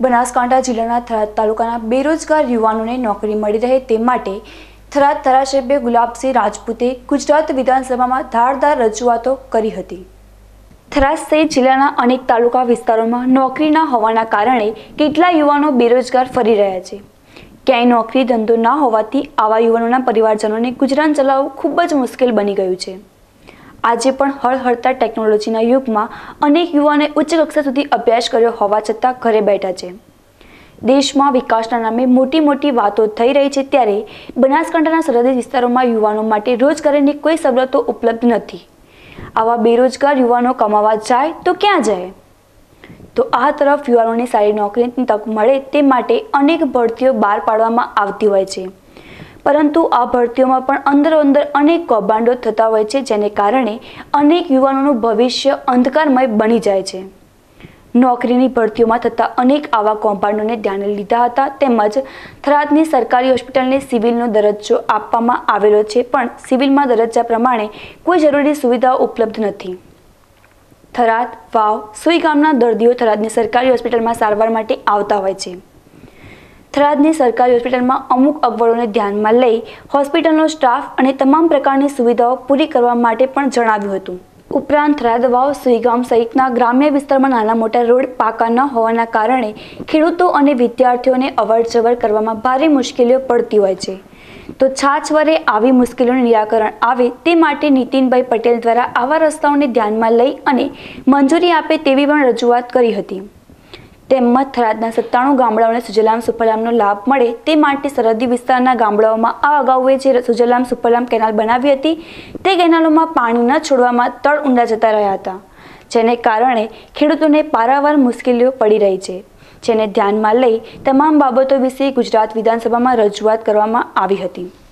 બનાસકાંઠા જિલ્લાના થરાદ તાલુકાના બેરોજગાર યુવાનોને નોકરી મળી રહે તે માટે થરાદ ધારાસભ્ય ગુલાબસિંહ રાજપૂતે ગુજરાત વિધાનસભામાં ધારદાર રજૂઆતો કરી હતી। થરાદ સહિત જિલ્લાના અનેક તાલુકા વિસ્તારોમાં નોકરી ન હોવાના કારણે કેટલા યુવાનો બેરોજગાર ફરી રહ્યા છે। ક્યાંય નોકરી ધંધો ન હોવાથી આવા યુવાનોના પરિવારજનોને ગુજરાન ચલાવવું ખૂબ જ મુશ્કેલ બની ગયું છે। આજે પણ હળહળતા ટેકનોલોજીના યુગમાં અનેક યુવાનોએ ઉચ્ચ કક્ષા સુધી અભ્યાસ કર્યો હોવા છતાં ઘરે બેઠા છે। દેશમાં વિકાસના નામે મોટી મોટી વાતો થઈ રહી છે, ત્યારે બનાસકાંઠાના સરહદી વિસ્તારોમાં યુવાનો માટે રોજગારીની કોઈ સવલતો ઉપલબ્ધ નથી। આવા બેરોજગાર યુવાનો કમાવા જાય તો ક્યાં જાય? તો આ તરફ યુવાનોને સારી નોકરીની તક મળે તે માટે અનેક ભરતીઓ બહાર પાડવામાં આવતી હોય છે, પરંતુ આ ભરતીઓમાં પણ અંદરો-અંદર અનેક કૌભાંડો થતા હોય છે, જેને કારણે અનેક યુવાનોનું ભવિષ્ય અંધકારમય બની જાય છે। નોકરીની ભરતીઓમાં થતા અનેક આવા કૌભાંડોને ધ્યાને લીધા હતા, તેમજ થરાદની સરકારી હોસ્પિટલને સિવિલનો દરજ્જો આપવામાં આવેલો છે, પણ સિવિલમાં દરજ્જા પ્રમાણે કોઈ જરૂરી સુવિધાઓ ઉપલબ્ધ નથી। થરાદ, વાવ, સુઈ ગામના દર્દીઓ થરાદની સરકારી હોસ્પિટલમાં સારવાર માટે આવતા હોય છે। થરાદની સરકારી હોસ્પિટલમાં અમુક અગવડોને ધ્યાનમાં લઈ હોસ્પિટલનો સ્ટાફ અને તમામ પ્રકારની સુવિધાઓ પૂરી કરવા માટે પણ જણાવ્યું હતું। ઉપરાંત થરાદ, વાવ, સુઈગામ સહિતના ગ્રામ્ય વિસ્તારમાં નાના મોટા રોડ પાકા ન હોવાના કારણે ખેડૂતો અને વિદ્યાર્થીઓને અવરજવર કરવામાં ભારે મુશ્કેલીઓ પડતી હોય છે, તો છાછવરે આવી મુશ્કેલીઓનું નિરાકરણ આવે તે માટે નીતિનભાઈ પટેલ દ્વારા આવા રસ્તાઓને ધ્યાનમાં લઈ અને મંજૂરી આપે તેવી પણ રજૂઆત કરી હતી। તેમજ થરાદના 97 ગામડાઓને સુજલામ સુફલામનો લાભ મળે તે માટે સરહદી વિસ્તારના ગામડાઓમાં આ અગાઉએ જે સુજલામ સુફલામ કેનાલ બનાવી હતી તે કેનાલોમાં પાણી ન છોડવામાં તળ ઊંડા જતા રહ્યા હતા, જેને કારણે ખેડૂતોને પારાવાર મુશ્કેલીઓ પડી રહી છે, જેને ધ્યાનમાં લઈ તમામ બાબતો વિશે ગુજરાત વિધાનસભામાં રજૂઆત કરવામાં આવી હતી।